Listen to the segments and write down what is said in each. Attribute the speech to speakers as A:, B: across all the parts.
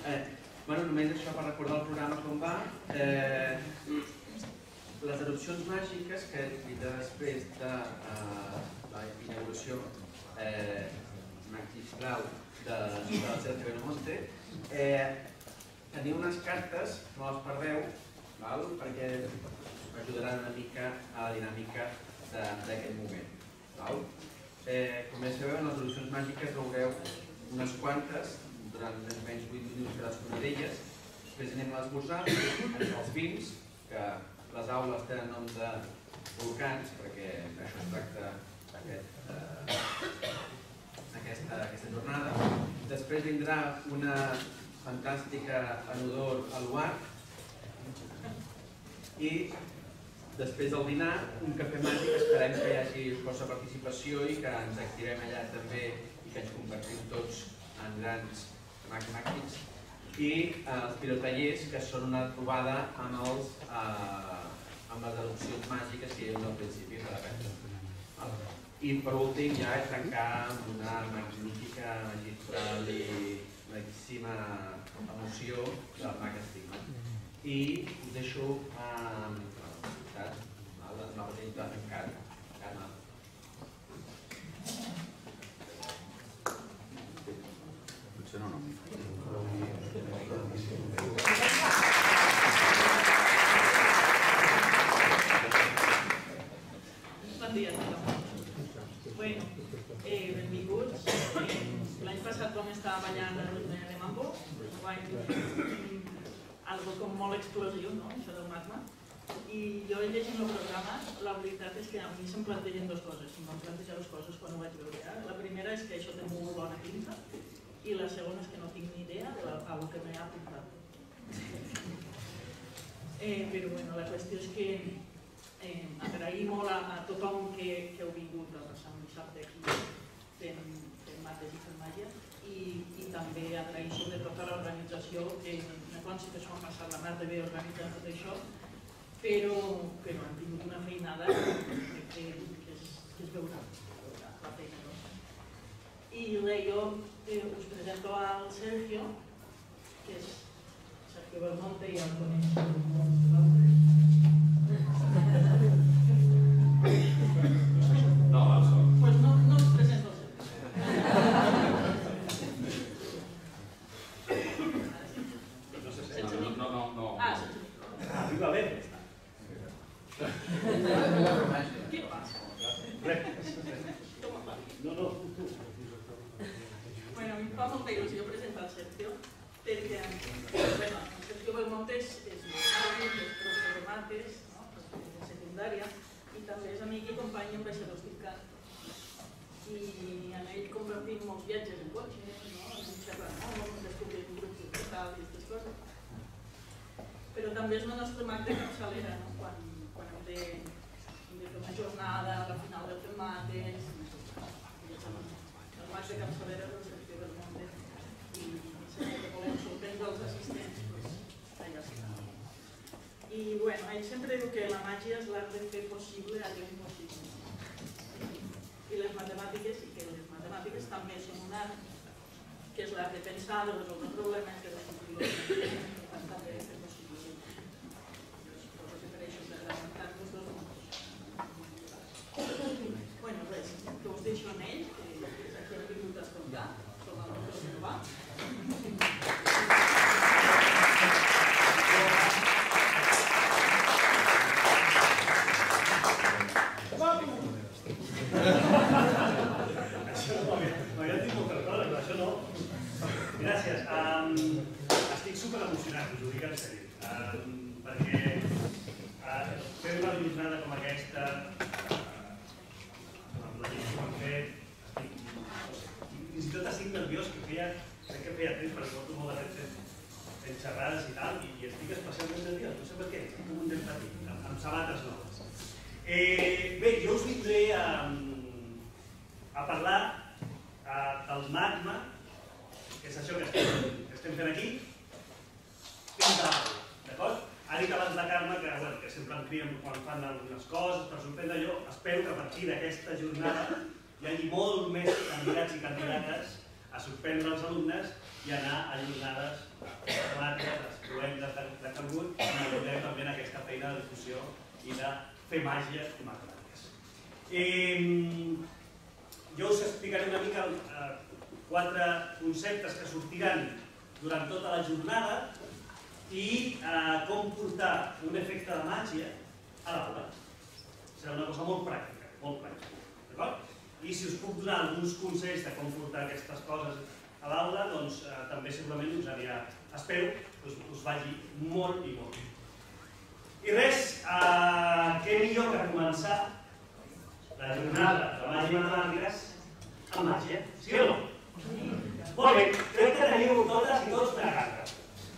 A: Només això per recordar el programa com va. Les erupcions màgiques que després de la inauguració magistral del Cercle Benmonte teniu unes cartes, no les perdeu, perquè ajudaran una mica a la dinàmica d'aquest moment. Com ja sabeu, en les erupcions màgiques veureu unes quantes durant més o menys 8 minuts cadascuna d'elles. Després anem a l'esmorzar, els vins, que les aules tenen nom de volcans, perquè això es tracta aquesta jornada. Després vindrà una fantàstica enodor a l'UAR i després del dinar un cafè màgic. Esperem que hi hagi força participació i que ens activem allà també i que ens convertim tots en grans màgics. I els pirotallers, que són una trobada amb les erupcions màgiques que hi ha al principi de la festa. I per últim ja tancar amb una magnífica, magistral i maquíssima emoció del mag Estigma. I us deixo amb la representació encara.
B: Potser no.
C: Bon dia a tothom. Benvinguts. L'any passat vam estar ballant a Mambo, algo com molt explosiu, això del magma. I jo llegint el programa, la veritat és que a mi se'm plantegen dues coses. Em van plantejar dues coses quan ho vaig veure. La primera és que això té molt bona pinta i la segona és que no tinc ni idea del que m'he apuntat. Però la qüestió és que agraïm molt a tothom que heu vingut a passar un dissabte aquí fent mates i fent màgia i també agraïm sobretot a l'organització, que me consta que s'ho han passat la mar de bé organitzant tot això, però que no han tingut una feinada que es veurà la feina. I jo us presento al Sergio, que és Sergio Belmonte, i el coneix molts de l'altre.
B: No,
C: pues no us presento el Sergio.
B: No.
C: Sense mi.
D: Arriba bé.
C: Què passa?
D: No.
C: Bueno, a mi em fa molta il·lusió presentar el Sergio, perquè el Sergio Belmonte és professor de mates, de secundària, i també és amic i company amb baixadors d'Iccat. I en ell compartim molts viatges en cotxe, ens xerrant molt, descobrim grups de tal i aquestes coses. Però també és el nostre mag de capçalera, quan hem de fer una jornada a la final del fem mates. El mag de capçalera és el Sergio Belmonte i sempre que volem sorprendre els assistents, allà sí. I ell sempre diu que la màgia és l'art de fer possible allò impossible. I les matemàtiques, i que les matemàtiques també són un art, que és l'art de pensar, de resoldre problemes, de resoldre també de fer possible. Suposo que per això s'ha d'avançar-nos dos minuts. Res, que us deixo en ell, que és aquí hem vingut a escoltar, som el doctor Silvà.
D: Gràcies. Estic superemocionat, us ho dic en sèrio, perquè fer una jornada com aquesta, amb la gent que ho han fet, fins i tot estic nerviós, crec que feia temps, perquè porto molt de temps fent xerrades i tal, i estic especialment nerviós, no sé per què, estic com un nen petit, amb sabates noves. Bé, jo us vindré a parlar del magma, que és això que estem fent aquí, fins a l'altre, d'acord? Ha dit abans la Carme que sempre em crien quan fan algunes coses, per sorprendre jo, espero que a partir d'aquesta jornada hi hagi molt més candidats i candidates a a suspendre els alumnes i anar a jornades temàtiques, les cruendes de Calgut, i ajudem també en aquesta feina de difusió i de fer màgia i matemàtiques. Jo us explicaré una mica 4 conceptes que sortiran durant tota la jornada i com portar un efecte de màgia a l'aula. Serà una cosa molt pràctica, d'acord? I si us puc donar alguns consells de com portar aquestes coses a l'aula, doncs també segurament us anirà, espero que us vagi molt i molt bé. I res, què millor que començar la jornada de màgia i matemàtiques amb màgia, sí o no? Molt bé, crec que teniu totes i tots una carta.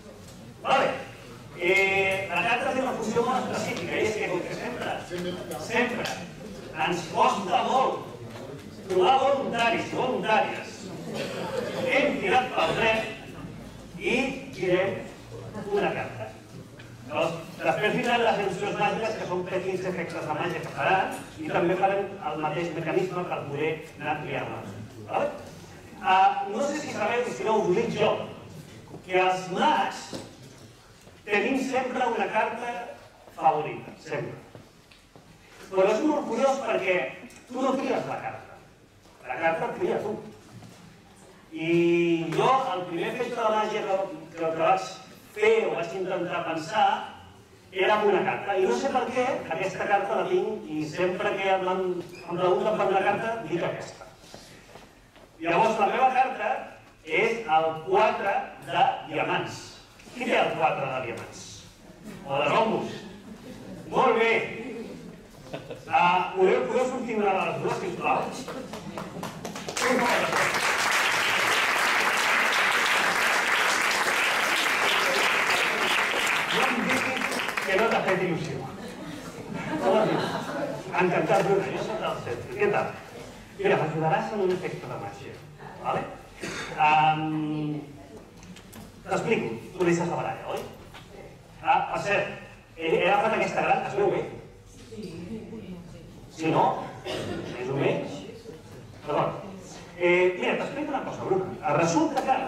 D: La carta té una funció molt específica, i és que, com que sempre ens costa molt trobar voluntaris i voluntàries, hem tirat pel dret i girem una carta. Després vindran les il·lusions màgiques, que són petits efectes de màgia que faran, i també farem el mateix mecanisme per poder anar triant-les. No sé si sabeu, i si no us ho dic jo, que els mags tenim sempre una carta favorita, sempre. Però és molt curiós perquè tu no tries la carta et tria tu. I jo, el primer efecte de màgia que vaig fer o vaig intentar pensar era amb una carta. I no sé per què aquesta carta la tinc i sempre que em pregunten per una carta dic aquesta. Llavors, la meva carta és el 4 de diamants. Qui té el 4 de diamants? O de rombos? Molt bé. Podeu sortir una de les dues, sisplau? No em diguis que no t'ha fet il·lusió. Com has dit? Encantat, Bruna, jo soc del centre. Què tal? Mira, m'ajudaràs en un efecte de màgia. Vale? T'explico. Tu deixes la baralla, oi? Per cert, he agafat aquesta gran, es veu bé? Si no, més o menys. D'acord. Mira, t'explico una cosa, Bruna. Resulta que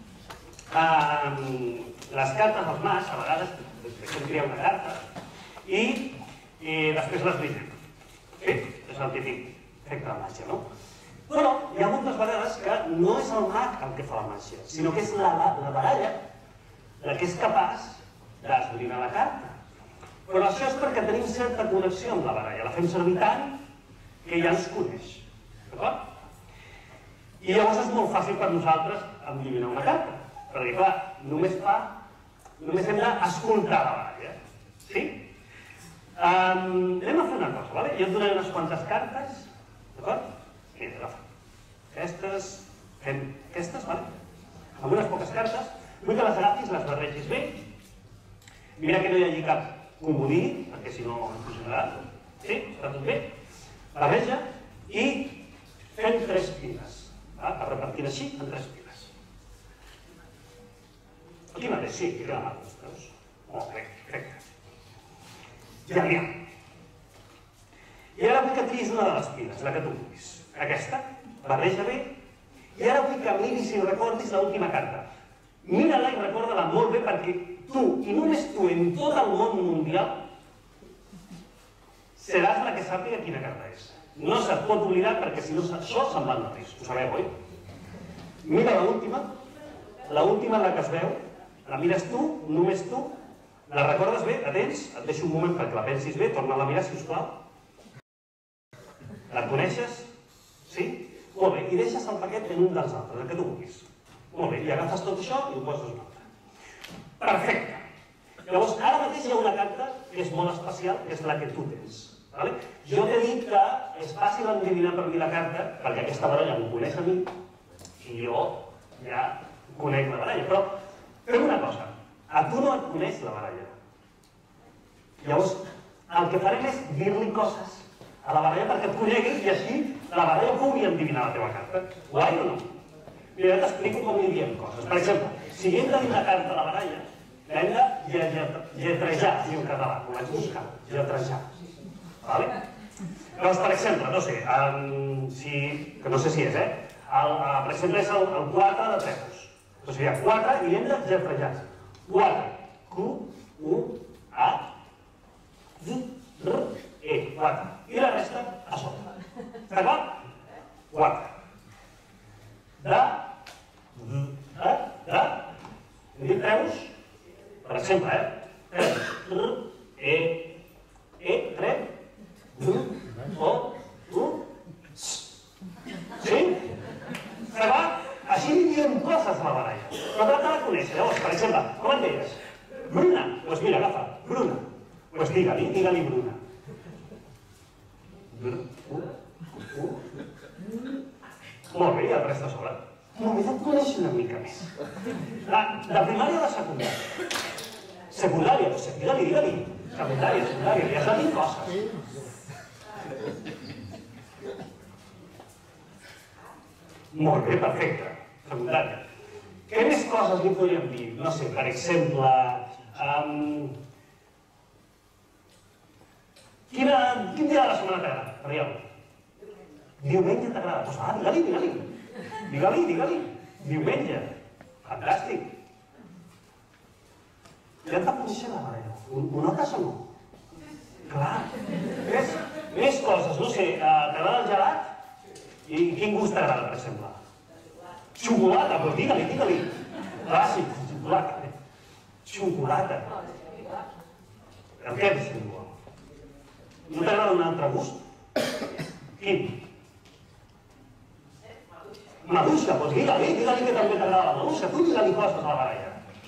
D: les cartes dels mags, a vegades, deixem triar una carta i després les llegim. Sí, és el típic efecte de màgia, no? Però hi ha moltes vegades que no és el mag el que fa la màgia, sinó que és la baralla la que és capaç d'esbrinar la carta. Però això és perquè tenim certa connexió amb la baralla, la fem servir tant que ja ens coneix. D'acord? I llavors és molt fàcil per nosaltres endevinar una carta, perquè clar, només hem d'escoltar la baralla. Sí? Anem a fer una cosa, vale? Jo et donaré unes quantes cartes, d'acord? Mira, agafa. Aquestes, fem aquestes, vale? Amb unes poques cartes, vull que les agafis, les barregis bé. Mira que no hi hagi cap comodí, perquè si no ens funcionarà. Sí? Està tot bé? Barreja i fem 3 piles. A repartir així en 3 piles. Aquí mateix, sí, aquí queda mal, veus? Perfecte. Ja n'hi ha. I ara vull que triïs una de les piles, la que tu vulguis. Aquesta, barreja bé, i ara vull que miris i recordis l'última carta. Mira-la i recorda-la molt bé perquè tu, i només tu, en tot el món mundial, seràs la que sàpiga quina carta és. No se't pot oblidar perquè si no això se'n va al mateix. Ho sabeu, oi? Mira l'última la que es veu, la mires tu, només tu, la recordes bé, la tens, et deixo un moment perquè la pensis bé, torna a la mirar, sisplau. La coneixes? Sí? Molt bé, i deixes el paquet en un dels altres, el que tu vulguis. Molt bé, i agafes tot això i ho poses un altre. Perfecte. Llavors, ara mateix hi ha una carta que és molt especial, que és la que tu tens. Jo t'he dit que és fàcil endevinar per mi la carta, perquè aquesta baralla m'ho coneix a mi, i jo ja conec la baralla. Però fem una cosa, a tu no et coneix la baralla. Llavors, el que farem és dir-li coses a la baralla perquè et coneguis i així la baralla pugui endevinar la teva carta. Guai o no? Mira, t'explico com li diem coses. Per exemple, si hem de dir una carta a la baralla, l'hem de lletrejar, diu en català, ho vaig buscar, lletrejar. Vale? Doncs, per exemple, no sé, que no sé si és, Per exemple, és el 4 de trèvols. Doncs seria 4 i hem de gerfrejar. 4. Q, U, A, Z, R, E. 4. I la resta a sota. Està clar? 4. Hem dit trèvols? Per exemple, trèvols. R, E, tre, O, U, S. Sí? Està clar? Així diem coses a la baralla. Però tracta de conèixer. Llavors, per exemple, com et deies? Bruna. Doncs mira, agafa. Bruna. Doncs digue-li Bruna. Molt bé, i el resta sobre. Només et coneixo una mica més. De primària o de secundària? Secundària, doncs digue-li. Secundària, li has de dir coses. Molt bé, perfecte. Secundària. Què més coses li podríem dir? No sé, per exemple... Quin dia de la setmana t'agrada? Ariel? Diumenge t'agrada? Doncs digue-li. Diumenge. Fantàstic. Ja et va conèixer la baralla. Ho notes o no? Clar. Més coses, no sé, t'agrada el gelat? I quin gust t'agrada, per exemple? Xocolata, doncs digue-li. Clàssic, xocolata. El què és igual? No t'agrada un altre gust? Quin? Maduixa, doncs digue-li que també t'agrada la maduixa. Tu digue-li coses a la baralla.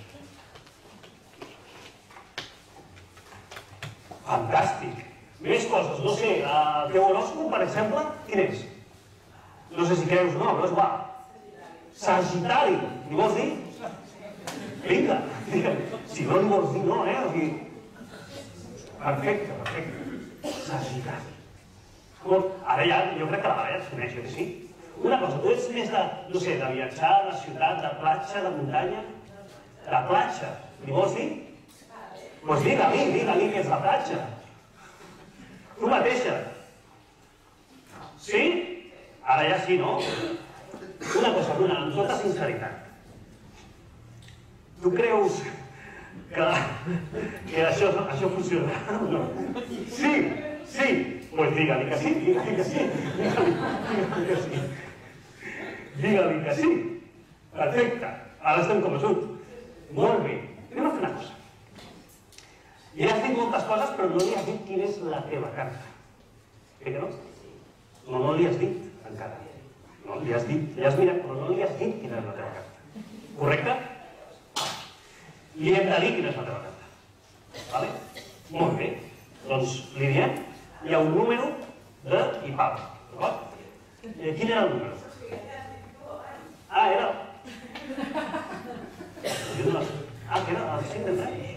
D: Fantàstic. Més coses, no sé, el teu horòscop, per exemple, quin és? No sé si creus o no, però és guap. Sagitari. Li vols dir? Vinga. Si no li vols dir, no, O sigui... Perfecte. Sagitari. Ara ja, jo crec que la baralla et coneix, que sí? Una cosa, tu ets més de, no sé, de viatjar a la ciutat, de platja, de muntanya? De platja. Li vols dir? Doncs digue-li que és la platja. Tu mateixa. Sí? Ara ja sí, no? Una cosa, Bruna, amb tota sinceritat. Tu creus que això funcionarà o no? Sí. Doncs digue-li que sí. Digue-li que sí. Perfecte. Ara estem com a sud. Molt bé. Anem a fer una cosa. Ja has dit moltes coses, però no li has dit quina és la teva carta. Que no? No li has dit, encara. No li has dit, li has mirat, però no li has dit quina és la teva carta. Correcte? Li hem de dir quina és la teva carta. Vale? Molt bé. Doncs li diem, hi ha un número de i pau. D'acord? Quin era el número? Era... que era el 5 de tres.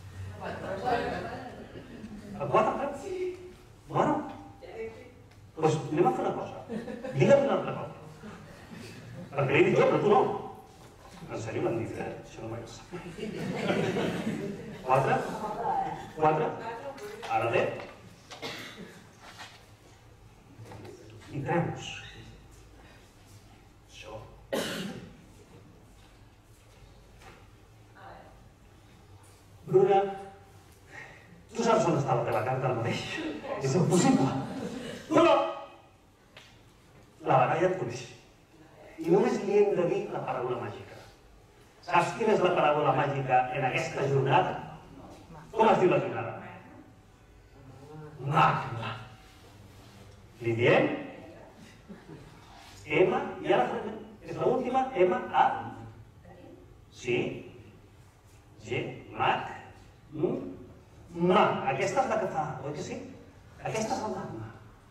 D: El 4 preus? Bueno, doncs anem a fer una cosa. Digue'm un altre cop. Perquè l'he dit jo, però tu no. En sèrio m'han dit, això no m'agrada. 4? Ara 10. I treus. Això. Bruna, tu saps on està la teva carta ara mateix? És impossible. Però la baralla et coneix. I només li hem de dir la paraula màgica. Saps quina és la paraula màgica en aquesta jornada? Com es diu la jornada? Magma. Li diem? M, i ara és l'última, M, A. Sí? G, mag. Ma, aquesta és la que fa, oi que sí? Aquesta és el magma.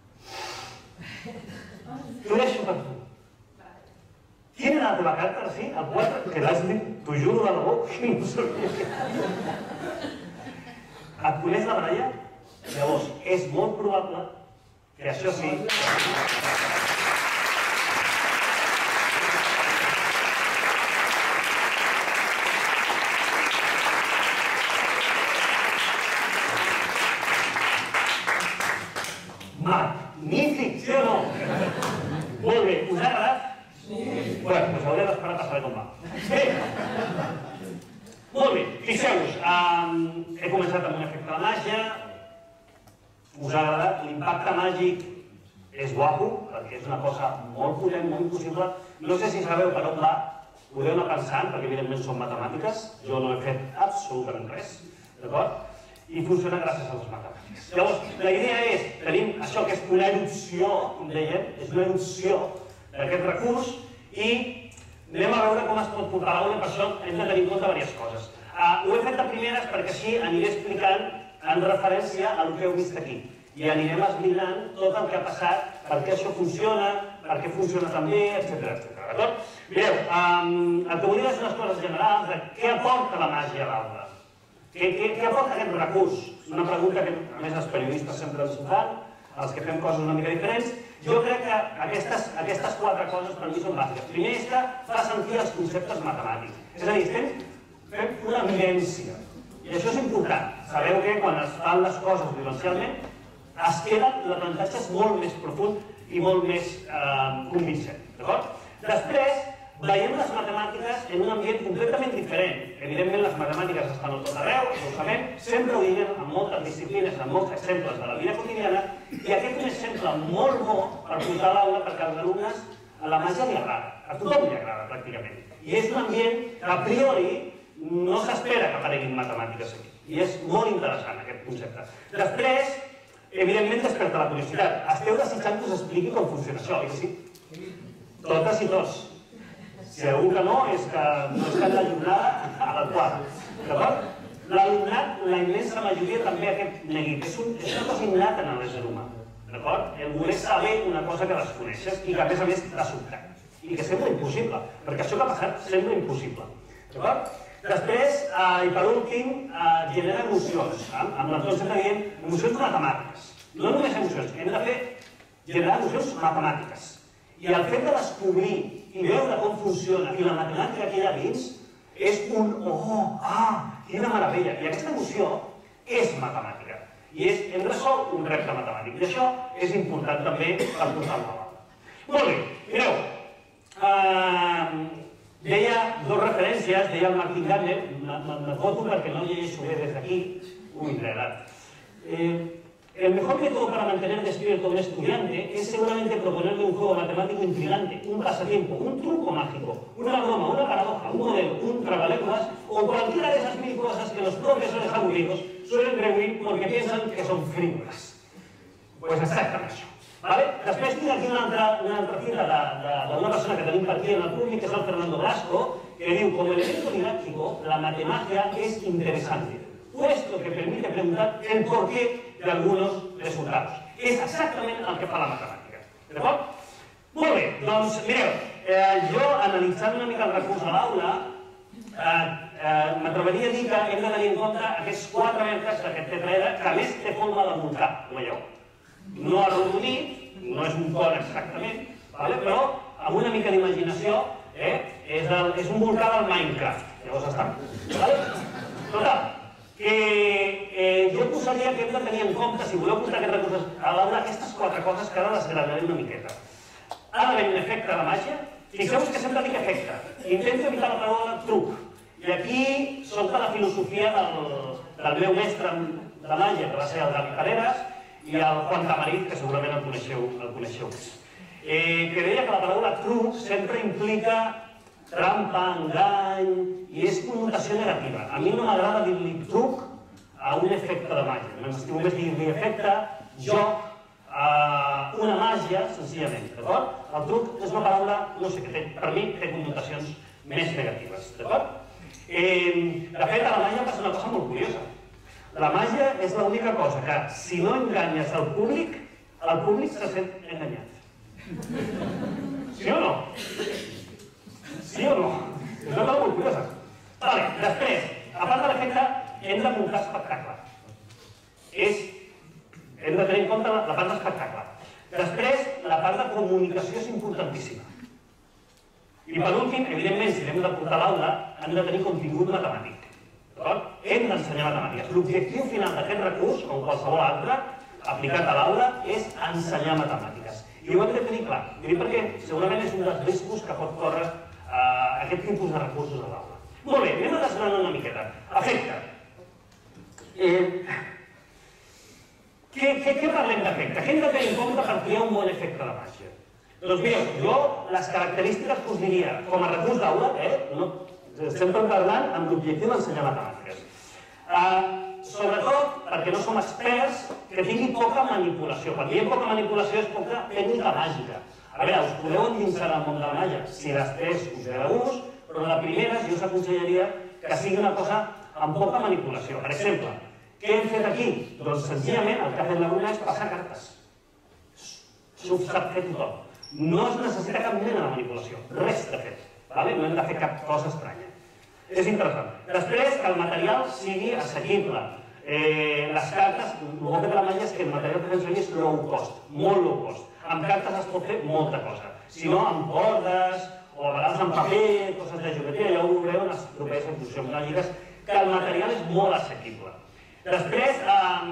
D: T'ho deixo per tu. Quina era la teva carta, sí? El 4, que l'has dit, t'ho juro de debò, que no sabia. Et coneix la baralla? Llavors, és molt probable que això sí... Magnífic, sí o no? Molt bé, us ha agradat? Molt bé, fixeu-vos, he començat amb un efecte de màgia, us ha agradat, l'impacte màgic és guapo, perquè és una cosa molt potent, molt impossible. No sé si sabeu per on va, podeu anar pensant, perquè evidentment són matemàtiques, jo no he fet absolutament res, d'acord? I funciona gràcies a les matemàtiques. Llavors, la idea és, tenim això que és una erupció, com dèiem, és una erupció d'aquest recurs i anem a veure com es pot portar a l'aula, per això hem de tenir en compte diverses coses. Ho he fet de primeres perquè així aniré explicant en referència al que heu vist aquí. I anirem esbrinant tot el que ha passat, per què això funciona, per què funciona tan bé, etc. D'acord? Mireu, el que vull dir és unes coses generals de què aporta la màgia a l'aula. Què aporta aquest recurs? Una pregunta que a més els periodistes sempre ens fan, els que fem coses una mica diferents. Jo crec que aquestes 4 coses per mi són bàsiques. Primer és que fa sentir els conceptes matemàtics. És a dir, fem una vivència. I això és important. Sabeu que quan es fan les coses vivencialment, es queda l'aprenentatge molt més profund i molt més convincent. D'acord? Després, veiem les matemàtiques en un ambient completament diferent. Evidentment, les matemàtiques estan a tot arreu, ho sabem, sempre ho diguem en moltes disciplines, en molts exemples de la vida quotidiana, i aquest és un exemple molt bo per portar a l'aula perquè als alumnes a la màgia li agrada, a tothom li agrada pràcticament. I és un ambient que a priori no s'espera que apareguin matemàtiques aquí. I és molt interessant aquest concepte. Després, evidentment, desperta la curiositat. Esteu desitjant que us expliqui com funciona això, oi que sí? Totes i tots. Si algú que no, és que no està en la jornada adequada. D'acord? L'alumnat, la immensa majoria també aquest neguit. És una cosa innata en l'ésser humà. D'acord? El voler saber una cosa que desconeixes i que a més t'ha sobtat. I que sembla impossible, perquè això que ha passat sembla impossible. D'acord? Després, i per últim, genera emocions. Amb l'Anton sempre diem emocions matemàtiques. No només emocions, hem de generar emocions matemàtiques. I el fet de descobrir i veure com funciona i la matemàtica que hi ha dins és un quina meravella. I aquesta emoció és matemàtica. I és, en resol, un repte matemàtic. I això és important també per posar-lo a l'aula. Molt bé, mireu, deia 2 referències, deia el Martin Gardner, me foto perquè no llegeixo bé des d'aquí, el mejor método para mantener despierto a un estudiante es seguramente proponerle un juego matemático intrigante, un pasatiempo, un truco mágico, una broma, una paradoja, un modelo, un trabalenguas o cualquiera de esas 1000 cosas que los profesores aburridos suelen rehuir porque piensan que son frívolas. Pues exactament això. Després tinc aquí una altra cita d'una persona que tenim per aquí en el públic, que és el Fernando Blasco, que diu: como elemento didáctico, la matemagia es interesante, puesto que permite preguntar el porqué de algunos resultados. És exactament el que fa la matemàtica. D'acord? Molt bé, doncs mireu, jo analitzant una mica el recurs a l'aula, m'atreviria a dir que hem de tenir en compte aquests 4 vèrtexs d'aquest tetraedre, que a més té forma de volcà, ho veieu? No arrodonit, no és un con exactament, però amb una mica d'imaginació és un volcà del Minecraft. Llavors està. Total, que jo posaria que hem de tenir en compte, si voleu portar aquests recursos a l'aula, aquestes 4 coses que ara desgranaré una miqueta. Ha d'haver un efecte de màgia. Fixeu-vos que sempre dic efecte. Intento evitar la paraula truc. I aquí sota la filosofia del meu mestre de màgia, que va ser el David Carreras, i el Juan Tamarit, que segurament el coneixeu més. Que deia que la paraula truc sempre implica trampa, engany, i és connotació negativa. A mi no m'agrada dir-li truc a un efecte de màgia. M'estimo més dir-li efecte, joc, una màgia, senzillament. D'acord? El truc és una paraula, no sé, que per mi té connotacions més negatives. D'acord? De fet, a la màgia passa una cosa molt curiosa. La màgia és l'única cosa que, si no enganyes el públic se sent enganyat. Sí o no? Sí o no? És una cosa molt curiosa. Després, a part de l'efecte, hem de muntar espectacle. Hem de tenir en compte la part d'espectacle. Després, la part de comunicació és importantíssima. I per últim, evidentment, si l'hem de portar a l'aula, hem de tenir contingut matemàtic. Hem d'ensenyar matemàtiques. L'objectiu final d'aquest recurs, com qualsevol altre, aplicat a l'aula, és ensenyar matemàtiques. I ho hem de tenir clar. Ho dic perquè segurament és un dels riscos que pot córrer aquest tipus de recursos a l'aula.
B: Molt bé, anem a desgranar una miqueta. Efecte. Què parlem d'efecte? Què hem de tenir en compte per triar un bon efecte de màgia? Doncs mireu, jo les característiques que us diria com a recurs d'aula, estem parlant amb l'objectiu d'ensenyar matemàtiques. Sobretot perquè no som experts, que tingui poca manipulació. Quan diem poca manipulació és poca tècnica màgica. A veure, us podeu endinsar al món de la màgia si després us ve de gust, però de primeres jo us aconsellaria que sigui una cosa amb poca manipulació. Per exemple, què hem fet aquí? Doncs senzillament el que ha fet la Bruna és passar cartes. Això ho sap fer tothom. No es necessita cap mena de manipulació, res de fet. No hem de fer cap cosa estranya. És interessant. Després, que el material sigui assequible. Les cartes, el bo que té la màgia és que el material que fem servir és low cost, molt low cost. Amb cartes es pot fer molta cosa. Si no, amb cordes, o a vegades amb paper, coses de geometria, ja ho veureu en les properes exposicions màgiques, que el material és molt assequible. Després,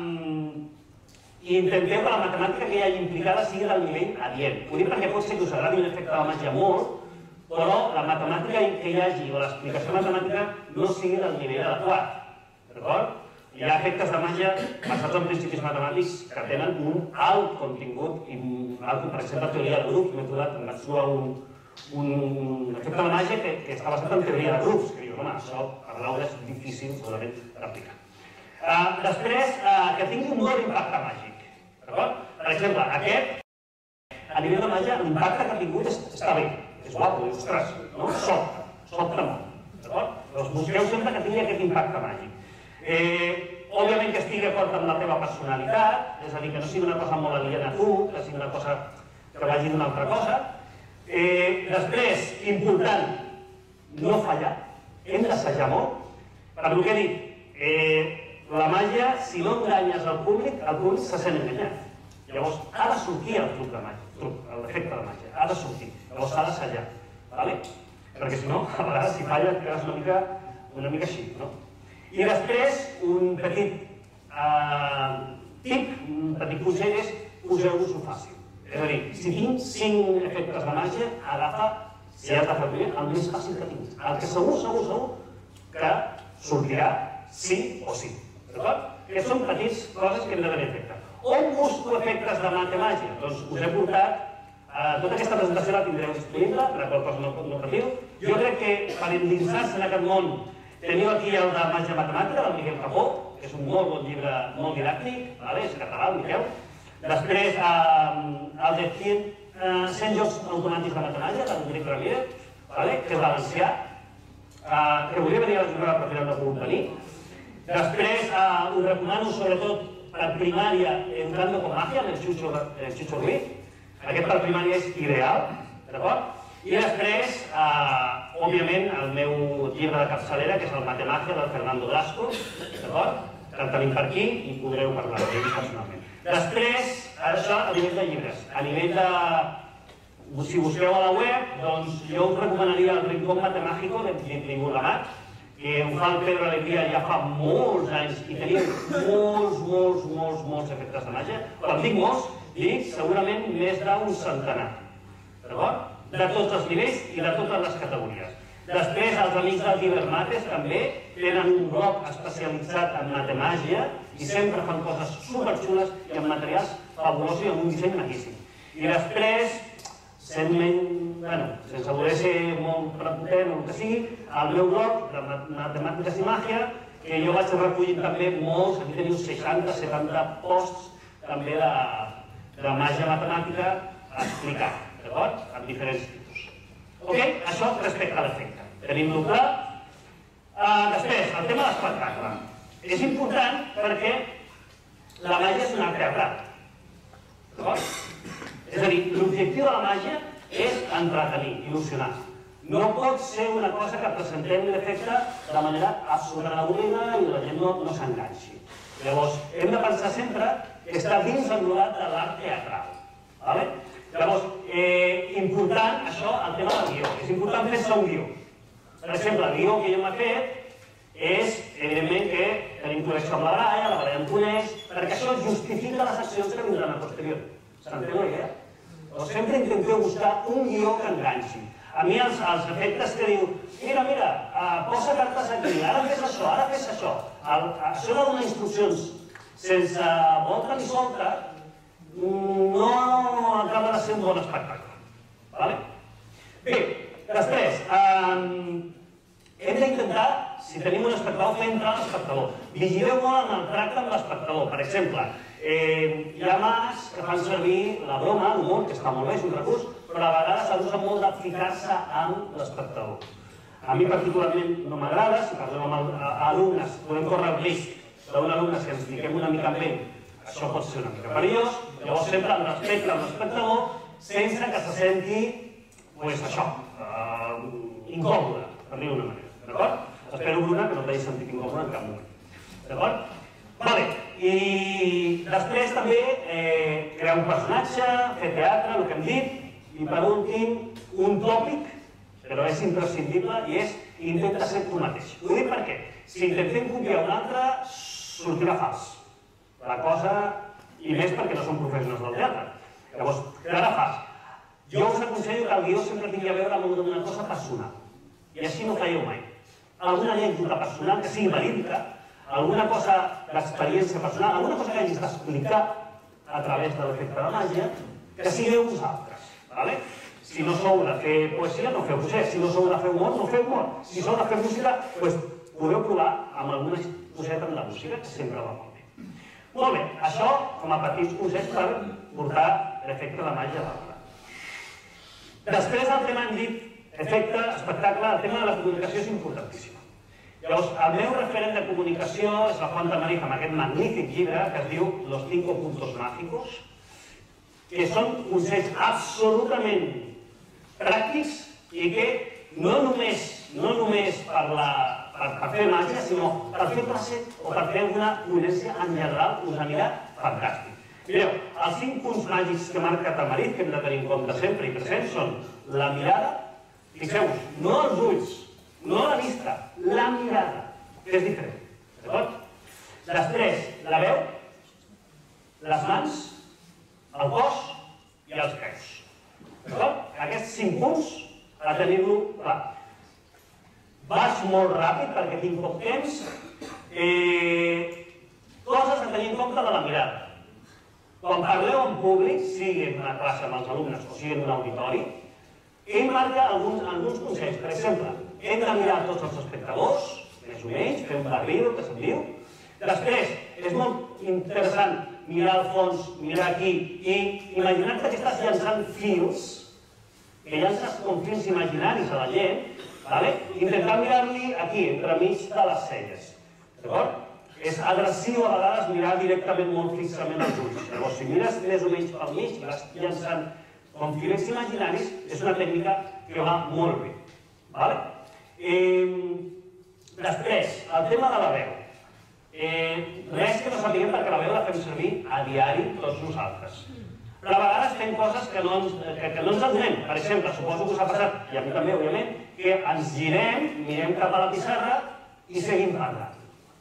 B: intenteu que la matemàtica que hi hagi implicada sigui del nivell adient. Ho dic perquè pot ser que us agradi un efecte de màgia molt, però la matemàtica que hi hagi o l'explicació matemàtica no sigui del nivell adequat. D'acord? Hi ha efectes de màgia basats en principis matemàtics que tenen un alt contingut i per exemple, teoria de grups. M'he trobat, em vaig trobar un efecte de màgia que està basat en teoria de grups, que dius, home, això per l'aula és difícil segurament d'aplicar. Després, que tingui un bon impacte màgic. Per exemple, aquest, a nivell de màgia, l'impacte que ha tingut està bé, és guapo, ostres, sobta molt. Doncs busqueu sempre que tingui aquest impacte màgic. Òbviament que estigui d'acord amb la teva personalitat, és a dir, que no sigui una cosa molt aliena a tu, que sigui una cosa que vagi d'una altra cosa. Després, important, no fallar, hem d'assajar molt. Per el que he dit, la màgia, si no enganyes el públic se sent enganyat. Llavors, ha de sortir el truc de màgia, l'efecte de màgia, ha de sortir. Llavors s'ha d'assajar, perquè si no, a vegades si falla et quedes una mica així, no? I després, un petit tip, un petit consell és poseu-vos-ho fàcil. És a dir, si tinc 5 efectes de màgia, agafa, si has de fer primer, el més fàcil que tinguis. El que segur que sortirà sí o sí. D'acord? Aquestes són petites coses que hem de tenir efecte. On busco efectes de màgia? Doncs us he portat, tota aquesta presentació la tindreu disponible, per a qual cosa no patiu. Jo crec que per endinsar-se en aquest món teniu aquí el de Màgia Matemàtica, del Miquel Capó, que és un molt bon llibre, molt didàctic, és català, el Miquel. Després, el de 100 jocs automàtics de matemàtica, del Enric Ramírez, que és valencià, que volia venir a la jornada però final no ha pogut venir. Després, us recomano sobretot per primària Educando con Magia, amb el Xucho Ruiz. Aquest per primària és ideal, d'acord? I després, òbviament, el meu llibre de capçalera, que és el Matemagia, del Fernando Blasco, d'acord? Que el tenim per aquí i podreu parlar d'ell personalment. Després, això a nivell de llibres. A nivell de... Si busqueu a la web, doncs jo us recomanaria el Rincón Matemágico de Ditribu Lamat, que ho fa el Pedro Alegría ja fa molts anys i teniu molts efectes de màgia. Quan dic molts, dic segurament més d'un centenar. D'acord? De tots els nivells i de totes les categories. Després, els amics del Cibermates també tenen un blog especialitzat en matemàgia i sempre fan coses superxules i amb materials fabulosos i amb un disseny maquíssim. I després, sense voler ser molt prepotent o el que sigui, el meu blog de Matemàtiques i Màgia, que jo vaig recollint també molts, aquí teniu 60-70 posts també de màgia matemàtica explicat. D'acord? Amb diferents tipus. Ok? Això respecte a l'efecte. Tenim-lo clar. Després, el tema de l'espectacle. És important perquè la màgia és un art teatral. D'acord? És a dir, l'objectiu de la màgia és entretenir, il·lusionar. No pot ser una cosa que presentem l'efecte de manera absolutament avorrida i la gent no s'enganxi. Llavors, hem de pensar sempre que està dins l'enrolat de l'art teatral. Llavors, important, això, el tema del guió. És important fer-se un guió. Per exemple, el guió que jo m'he fet és, evidentment, que tenim connexió amb la Braia em coneix, perquè això justifica les accions que vindran a posterior. S'entén la idea? Sempre intenteu buscar un guió que enganxi. A mi els efectes que diu, mira, posa cartes aquí, ara fes això, això de donar instruccions sense volta ni solta, no acaba de ser un bon espectacle. Bé, després, hem d'intentar, si tenim un espectador, fer entrar l'espectador. Vigileu molt en el tracte amb l'espectador. Per exemple, hi ha mas que fan servir la broma, l'humor, que està molt bé, és un recurs, però a vegades abusen molt de ficar-se amb l'espectador. A mi particularment no m'agrada, si parlem amb alumnes, podem córrer el risc d'un alumne que ens fiquem una mica amb ell, això pot ser una mica perillós, llavors sempre amb respecte amb l'espectador, sense que se senti, doncs això, incòmode, per dir-ho d'una manera, d'acord? Espero, Bruna, que no t'hagi sentit incòmode en cap moment, d'acord? Vale, i després també crear un personatge, fer teatre, el que hem dit, i per últim, un tòpic, però és imprescindible, i és intenta ser tu mateix. Ho dic perquè, si intentem copiar un altre, sortirà fals. La cosa, i més perquè no som professionals del teatre. Llavors, quedarà fals. Jo us aconsello que el guió sempre tingui a veure amb una cosa personal, i així no falleu mai. Alguna anècdota personal que sigui verídica, alguna cosa d'experiència personal, alguna cosa que hagis d'explicar a través de l'efecte de màgia, que sigueu vosaltres. Si no sou de fer poesia, no feu poesia. Si no sou de fer humor, no feu humor. Si sou de fer música, doncs podeu provar amb alguna coseta amb la música, que sempre va molt bé. Molt bé, això com a petits consells per portar l'efecte de màgia a l'altre. Després del tema hem dit, efecte, espectacle, el tema de la comunicació és importantíssim. Llavors, el meu referent de comunicació és la Juan Tamariz amb aquest magnífic llibre que es diu Los 5 puntos mágicos, que són consells absolutament pràctics i que no només per fer màgia, sinó per fer classe o per fer alguna ponència en general us anirà fantàstic. Mireu, els 5 punts màgics que marca Tamariz, que hem de tenir en compte sempre i presents, són la mirada, fixeu-vos, no els ulls, no la vista, la mirada, que és diferent, d'acord? Després, la veu, les mans, el cos i els peus. D'acord? Aquests 5 punts, a tenir-lo clar. Vaig molt ràpid perquè tinc poc temps. Coses a tenir en compte de la mirada. Quan parleu en públic, sigui en una classe amb els alumnes o sigui en un auditori, ell marca alguns consells. Per exemple, hem de mirar tots els espectadors, més o menys, fer un barrido, que se'n diu. Després, és molt interessant mirar al fons, mirar aquí i imaginar-te que estàs llançant fils, que llances com fils imaginaris a la gent, intentar mirar-li aquí, entremig de les celles. D'acord? És agressiu a vegades mirar directament molt fixament als ulls. Llavors, si mires més o menys pel mig i vas llançant com fils imaginaris, és una tècnica que va molt bé. Després, el tema de la veu. Res que no sapiguem perquè la veu la fem servir a diari tots nosaltres. Però a vegades fem coses que no ens adonem. Per exemple, suposo que us ha passat, i a mi també, òbviament, que ens girem, mirem cap a la pissarra i seguim parlant.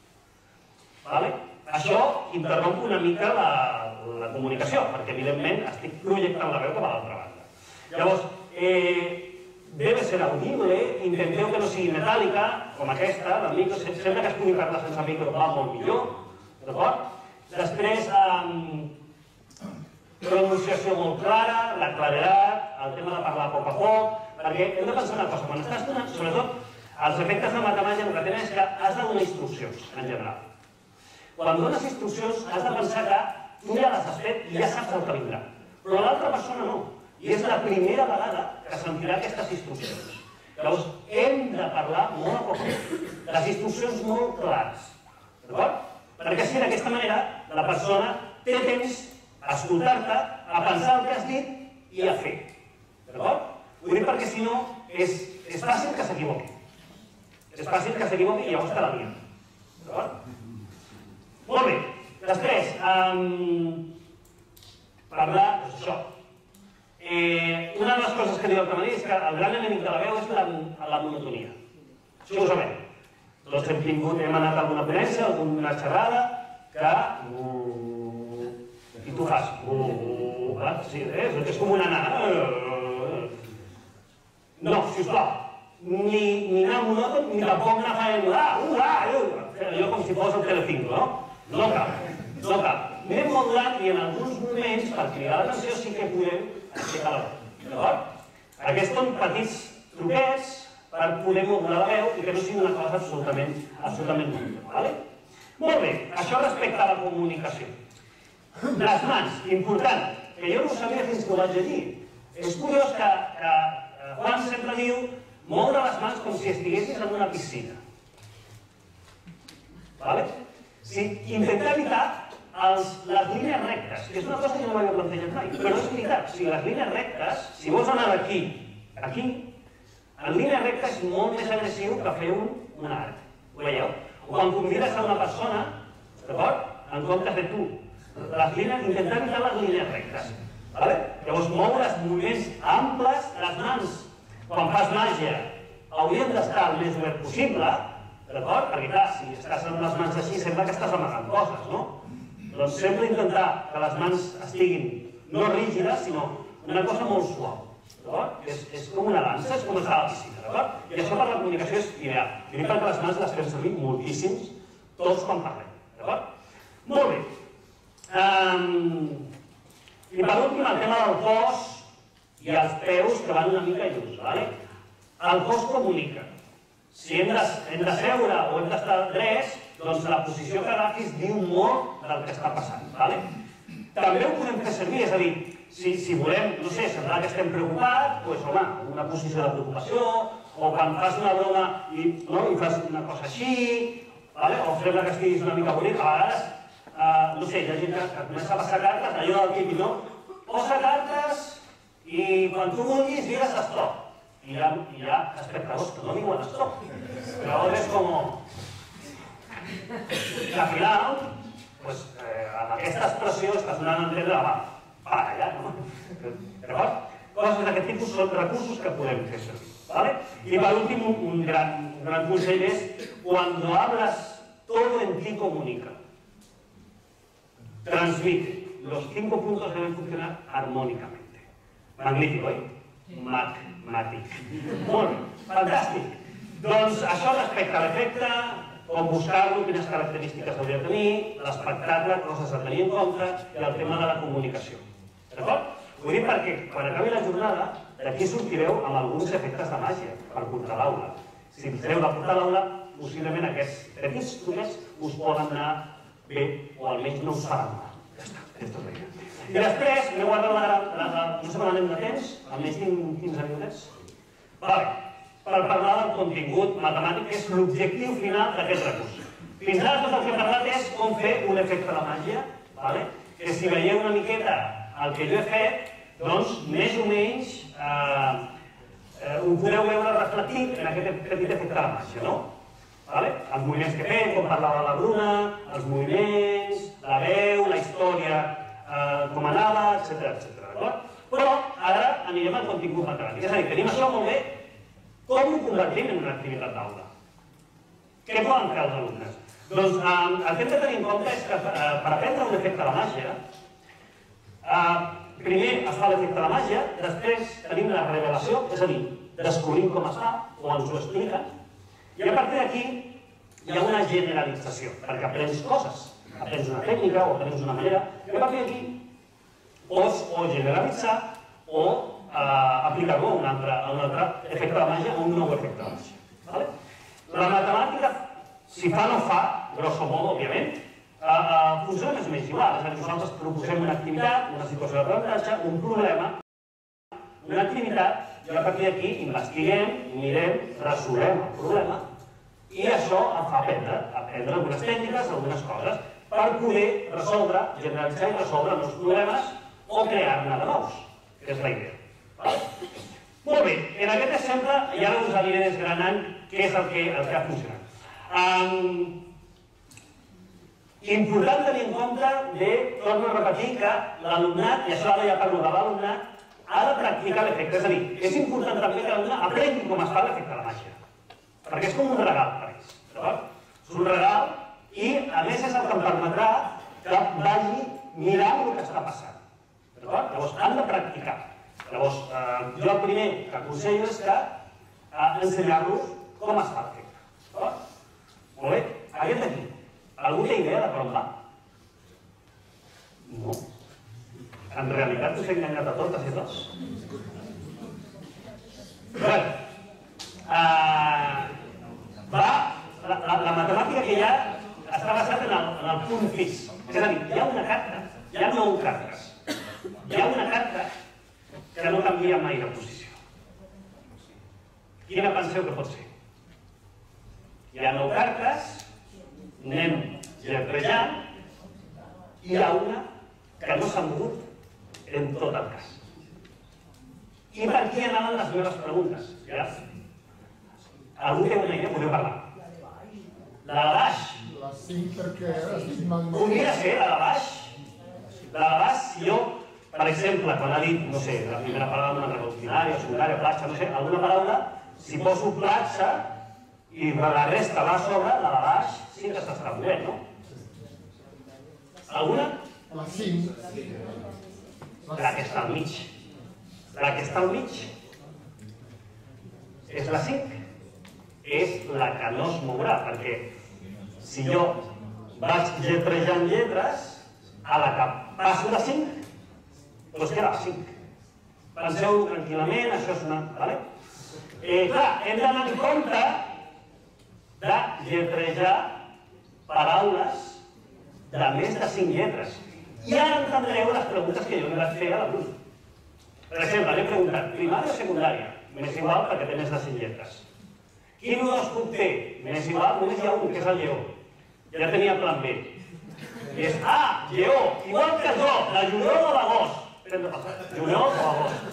B: Això interromp una mica la comunicació, perquè evidentment estic projectant la veu cap a l'altra banda. Llavors, debe ser audible, intenteu que no sigui metàl·lica, com aquesta, del micro, sempre que es pugui parlar sense micro va molt millor, d'acord? Després, pronunciació molt clara, la claredat, el tema de parlar a poc a poc, perquè hem de pensar una cosa, quan estàs donant, sobretot, els efectes de matamàgia el que tenen és que has de donar instruccions, en general. Quan dones instruccions has de pensar que tu ja les has fet i ja saps el que vindrà, però l'altra persona no. I és la primera vegada que sentirà aquestes instruccions. Llavors, hem de parlar molt a poc, les instruccions molt clares. D'acord? Perquè així, d'aquesta manera, la persona té temps a escoltar-te, a pensar el que has dit i a fer. D'acord? Ho dic perquè, si no, és fàcil que s'equivoqui. És fàcil que s'equivoqui i llavors te la lien. D'acord? Molt bé. Després, parlar, doncs això. Una de les coses que diu el Tamariz és que el gran enemic de la veu és la monotonia. Això ho sabem. Tots hem anat a alguna ponència, alguna xerrada, que... I tu fas... Sí, és com una nana. No, sisplau, ni anar monòton ni tampoc anar fent allò com si fos el Telecinco, no? No cal, no cal. Anem modulant i en alguns moments, per cridar l'atenció, sí que podem aixecar la veu, d'acord? Aquests són petits truquets per poder modular la veu i que no sigui una cosa absolutament única, Molt bé, això respecte a la comunicació. Les mans, important, que jo no ho sabia fins que ho vaig llegir. És curiós que Juan sempre diu moure les mans com si estiguessis en una piscina. Intentar evitar les línies rectes, que és una cosa que no m'havia plantejat mai, però és veritat, les línies rectes, si vols anar d'aquí a aquí, en línia recta és molt més agressiu que fer un arc, ho veieu? O quan convides a una persona, d'acord? En comptes de tu. Intentar evitar les línies rectes. Llavors, moure els moviments amples, les mans, quan fas màgia, haurien d'estar el més obert possible, d'acord? Perquè, clar, si estàs amb les mans així, sembla que estàs amagant coses, no? Doncs sempre intentar que les mans estiguin no rígides, sinó una cosa molt suau, d'acord? És com una dansa, és com estar a la piscina, d'acord? I això per la comunicació és ideal. I dic perquè les mans les fem servir moltíssims, tots quan parlem, d'acord? Molt bé. I per últim, el tema del cos i els peus que van una mica junts, d'acord? El cos comunica. Si hem de seure o hem d'estar drets, doncs la posició que agafis diu molt del que està passant, d'acord? També ho podem fer servir, és a dir, si volem, no sé, semblar que estem preocupats, doncs, home, una posició de preocupació, o quan fas una broma i fas una cosa així, o sembla que estiguis una mica bonic, a vegades, no sé, hi ha gent que comença a passar cartes, allò del típic, no? Posa cartes i quan tu vulguis digues stop. I hi ha espectadors que no diuen stop. Llavors és com... que al final, amb aquesta expressió estàs donant a entendre, para ja, no? D'acord? Coses d'aquest tipus són recursos que podem fer servir. I per últim, un gran consell és cuando hablas, todo en ti comunica. Transmite. Los 5 puntos deben funcionar armónicamente. Magnífico, oi? Magnífic. Molt bé, fantàstic. Doncs això respecte a l'efecte, com buscar-lo, quines característiques hauria de tenir, l'espectacle, coses a tenir en compte, i el tema de la comunicació. D'acord? Ho dic perquè quan acabi la jornada, d'aquí sortireu amb alguns efectes de màgia per portar l'aula. Si treu de portar l'aula, possiblement aquests petits truquets us poden anar bé, o almenys no us faran mal. Ja està, aquesta és la idea. I després, m'he guardat no sé com anem de temps, almenys 15 minutets. Per parlar del contingut matemàtic, que és l'objectiu final d'aquest recurs. Fins ara tot el que he parlat és com fer un efecte de màgia, que si veieu una miqueta el que jo he fet, doncs més o menys ho podeu veure reflectit en aquest petit efecte de màgia, no? Els moviments que fem, com parlava la Bruna, els moviments, la veu, la història, com anava, etc. Però ara anirem al contingut matemàtic. És a dir, tenim això molt bé, com ho convertim en una activitat d'aula? Què poden fer els alumnes? Doncs el que hem de tenir en compte és que per aprendre un efecte de màgia, primer es fa l'efecte de màgia, després tenim la revelació, és a dir, descobrim com es fa, o ens ho expliquen, i a partir d'aquí hi ha una generalització, perquè aprens coses, aprens una tècnica o aprens una manera, i a partir d'aquí pots o generalitzar o aplicar-ho a un altre efecte de màgia o un nou efecte de màgia. La matemàtica, si fa o no fa, grosso modo, òbviament, funciona més o menys igual. És a dir, nosaltres proposem una activitat, una situació d'aprenentatge, un problema, una activitat, i a partir d'aquí investiguem, mirem, resolem el problema, i això em fa aprendre algunes tècniques, algunes coses, per poder resoldre, generalitzar i resoldre nous problemes o crear-ne de nous, que és la idea. Molt bé, en aquest exemple, i ara us aniré desgranant què és el que ha funcionat. Important tenir en compte torno a repetir, que l'alumnat, i això ara ja parlo de l'alumnat, ha de practicar l'efecte. És a dir, és important també que l'alumnat aprengui com es fa l'efecte de la màgia. Perquè és com un regal per ells. És un regal i, a més, és el que em permetrà que vagi mirant el que està passant. Llavors, han de practicar. Llavors, jo el primer que aconsello és que ensenyar-los com es fa el efecte. Molt bé, aquest d'aquí, algú té idea de per on va? No. En realitat us he enganyat a totes i tots. Bé, la matemàtica que hi ha està basada en el punt fix. És a dir, hi ha una carta, hi ha 9 cartes. Hi ha una carta que no canvia mai de posició. Quina penseu que pot ser? Hi ha 9 cartes, anem lletrejant, i hi ha una que no s'ha mogut en tot el cas. I per aquí anaven les meves preguntes. Algú té una idea? Podeu parlar. La de baix.
E: La 5 perquè estic mal.
B: Podria ser la de baix. La de baix, si jo, per exemple, quan ha dit, no sé, la primera paraula una revolucionària, secundària, platja, no sé, alguna paraula, si poso platja i la resta va a sobre, la de baix sí que s'està movent, no? Alguna?
E: La 5.
B: La que està al mig. La que està al mig és la 5. És la que no es mourà, perquè si jo vaig lletrejant lletres, a la que passo de 5, doncs queda 5. Penseu tranquil·lament, això és una... Vale? Clar, hem d'anar en compte de lletrejar paraules de més de 5 lletres. I ara entendreu les preguntes que jo li vaig fer a l'alumne. Per exemple, li he preguntat, primària o secundària? M'és igual perquè té més de 5 lletres. Quin horòscop té? M'és igual, només hi ha un, que és el lleó. Ja tenia plan B. I és, lleó, igual que jo, de juliol o d'agost. Juliol o agost.